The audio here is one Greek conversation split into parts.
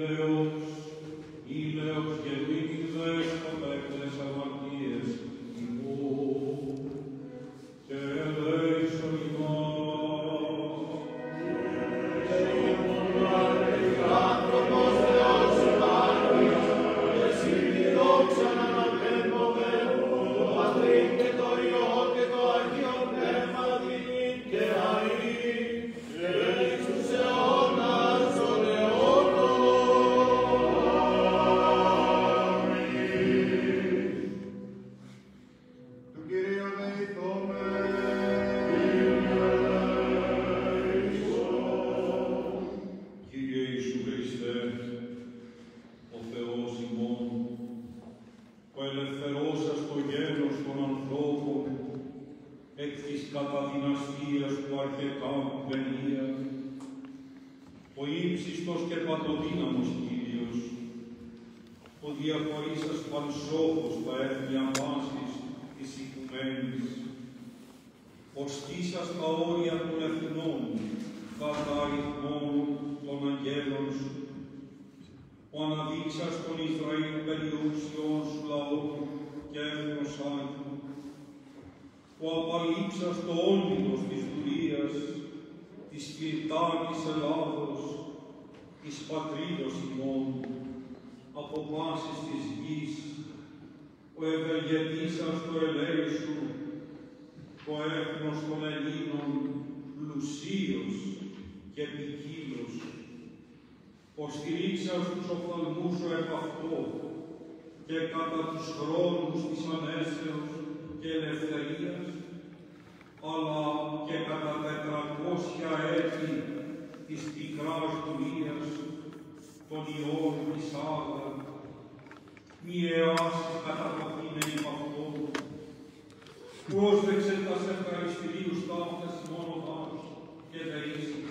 ήλαιος και βίκυδες κοπέκτες αμαρτίες ημών, και ελέησον ημάς. Ελευθερώσας το γένος των ανθρώπων εκ της καταδυναστίας του αρχαικάνου παινία, ο ύψιστος και παντοδύναμος Κύριος, ο διαφορήσας πανσόφος τα έθνη αμάσης της οικουμένης, ο στήσας τα όρια των εθνών κατά αριθμών των αγγέλων σου, ο αναδείξας των Ισραήλ περιούσιων σου λαών και έθνος Άγιου, ο απαλείψας το όνειδος της δουλείας, της σπιρτάνης Ελλάδος, της πατρίδος ημών, από πάσης της γης, ο ευεργετήσας το ελέη σου, το έθνος των Ελλήνων πλουσίος και ποικίλος, ο στηρίξας τους οφθαλμούς σου επ' αυτό και κατά τους χρόνους της ανέσεως και ελευθερίας, αλλά και κατά 400 έτη της πικράς δουλείας των ιών της Άγα, μη εάσεις καταταχύνε υπ' αυτό, πρόσδεξε τας ευχαριστηρίους ταύτας μόνο δάρους και δεήσεις.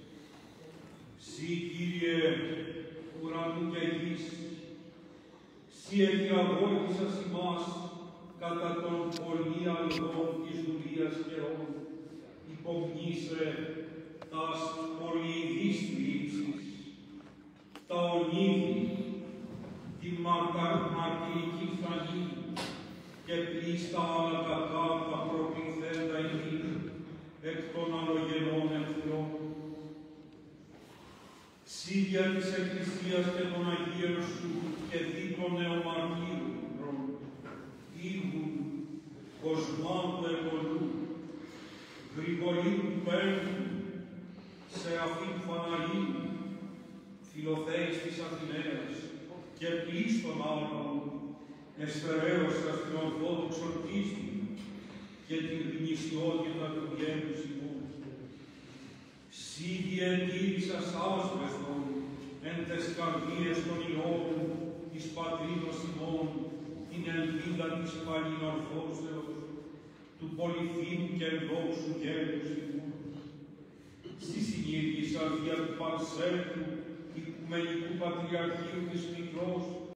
Συ, Κύριε, ουρανού και γης, Συ εδιαβόητησας ημάς κατά των πολυαλγών της δουλείας καιρών, υπομνήσε τας πολυειδείς θλίψεις, τα ονίδη, την μαρτυρική φραγή και πλήστα άλλα κακά τα προπληθέντα ημί εκ των αλλογενών εχθρών. Σίδια της Εκκλησίας και των Αγίων σου και δίπλων νεομαρτύρων, Ήγου, Κοσμάτου Εκολού, Γρηγορίου του Πέμπτου, Σεραφείμ Φαναρίου, Φιλοθέης της Αθηναίας και πλήστων άλλων, εστερέωσας την ορθόδοξον πίστη και την γνησιότητα του γένους ημών. Συ διετήρησας άσβεστον εν τες καρδίες των ιών της πατρίδος ημών την ελπίδα της παλινορθώσεως του πολυθύμου και ενδόξου γένους ημών. Συ συνήργησας δια του Πανσέλτου Οικουμενικού Πατριαρχείου της Μικρός